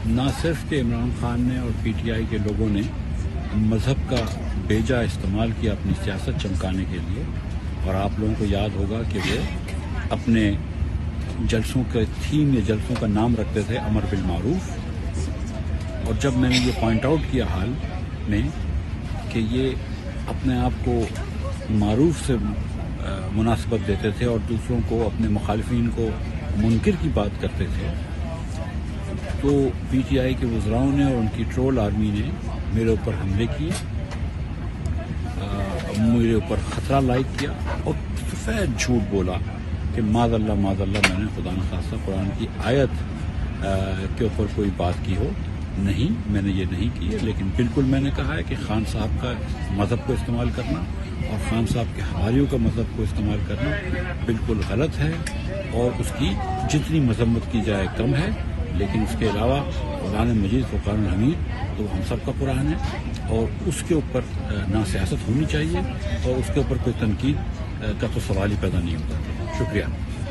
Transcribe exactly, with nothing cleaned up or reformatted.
نہ صرف کہ عمران خان نے اور پی ٹی آئی کے لوگوں نے مذہب کا بیجا استعمال کیا اپنی سیاست چمکانے کے لیے، اور آپ لوگوں کو یاد ہوگا کہ وہ اپنے جلسوں کے تھیم یا جلسوں کا نام رکھتے تھے امر بالمعروف، اور جب میں نے یہ پوائنٹ آؤٹ کیا حال میں کہ یہ اپنے آپ کو معروف سے مناسبت دیتے تھے اور دوسروں کو، اپنے مخالفین کو منکر کی بات کرتے تھے، تو پی ٹی آئی کے وزراؤں نے اور ان کی ٹرول آرمی نے میرے اوپر حملے کیے، میرے اوپر خطرہ لائق کیا اور سفید جھوٹ بولا کہ معاذ اللہ معاذ اللہ میں نے خدا نخواستہ قرآن کی آیت کے اوپر کوئی بات کی ہو۔ نہیں، میں نے یہ نہیں کی ہے، لیکن بالکل میں نے کہا ہے کہ خان صاحب کا مذہب کو استعمال کرنا اور خان صاحب کے حواریوں کا مذہب کو استعمال کرنا بالکل غلط ہے، اور اس کی جتنی مذمت کی جائے کم ہے، لیکن اس کے علاوہ قرآن مجید فرقان الحمید تو ہم سب کا قرآن ہے، اور اس کے اوپر نہ سیاست ہونی چاہیے، اور اس کے اوپر کوئی تنقید کا تو سوال ہی پیدا نہیں ہوتا۔ شکریہ۔